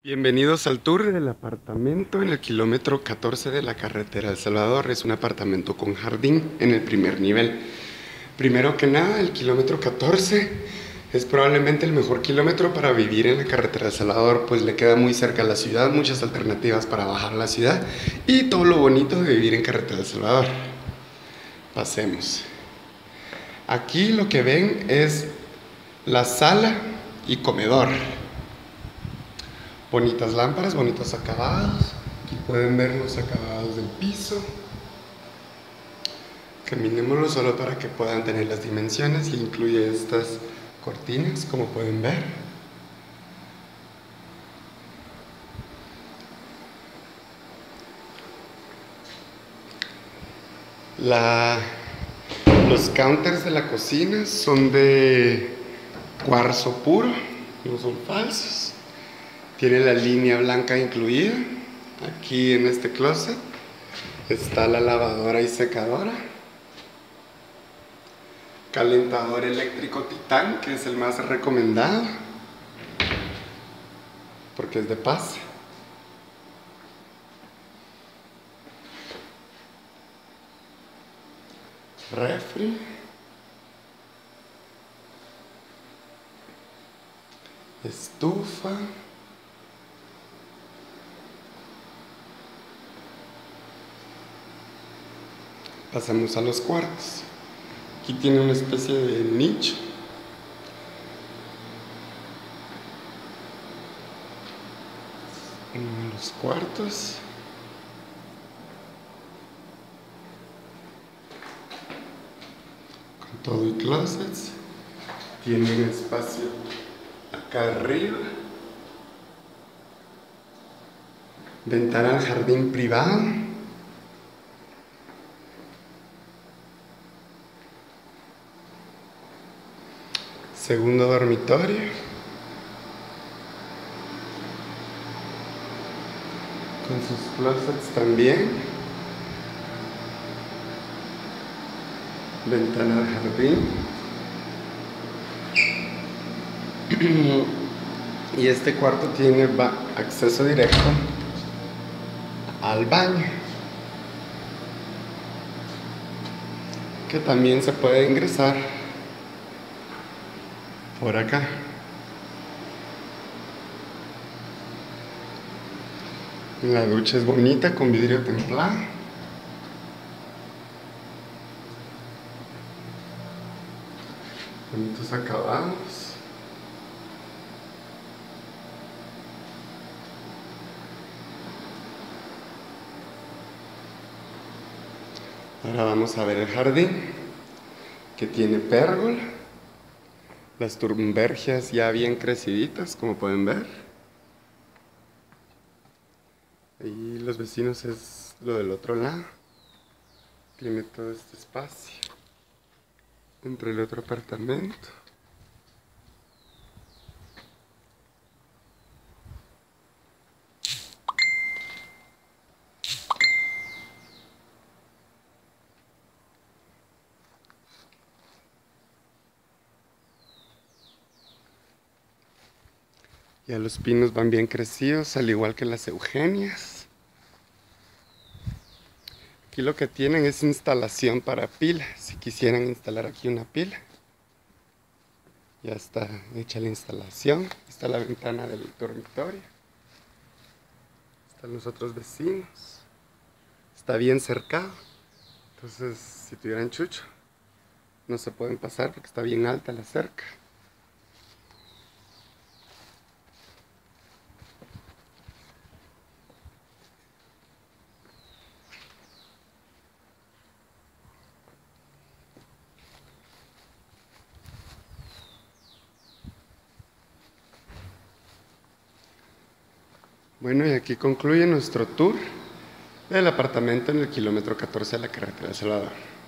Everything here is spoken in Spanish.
Bienvenidos al tour del apartamento en el kilómetro 14 de la carretera El Salvador. Es un apartamento con jardín en el primer nivel. Primero que nada, el kilómetro 14 es probablemente el mejor kilómetro para vivir en la carretera El Salvador, pues le queda muy cerca a la ciudad, muchas alternativas para bajar a la ciudad y todo lo bonito de vivir en carretera El Salvador. Pasemos. Aquí lo que ven es la sala y comedor. Bonitas lámparas, bonitos acabados. Aquí pueden ver los acabados del piso. Caminémoslo solo para que puedan tener las dimensiones y incluye estas cortinas, como pueden ver. Los counters de la cocina son de cuarzo puro, no son falsos. Tiene la línea blanca incluida. Aquí en este closet está la lavadora y secadora. Calentador eléctrico Titán, que es el más recomendado porque es de paz. Refri. Estufa. Pasamos a los cuartos. Aquí tiene una especie de nicho. En los cuartos. Con todo y closets. Tiene un espacio acá arriba. Ventana al jardín privado. Segundo dormitorio. Con sus closets también. Ventana al jardín. Y este cuarto tiene acceso directo al baño, que también se puede ingresar por acá. La ducha es bonita con vidrio templado. Bonitos acabados. Ahora vamos a ver el jardín, que tiene pérgola. Las turbergias ya bien creciditas, como pueden ver. Ahí los vecinos es lo del otro lado. Tiene todo este espacio entre el otro apartamento. Ya los pinos van bien crecidos, al igual que las eugenias. Aquí lo que tienen es instalación para pila. Si quisieran instalar aquí una pila, ya está hecha la instalación. Está la ventana del dormitorio. Están los otros vecinos. Está bien cercado. Entonces, si tuvieran chucho, no se pueden pasar porque está bien alta la cerca. Bueno, y aquí concluye nuestro tour del apartamento en el kilómetro 14 de la carretera de El Salvador.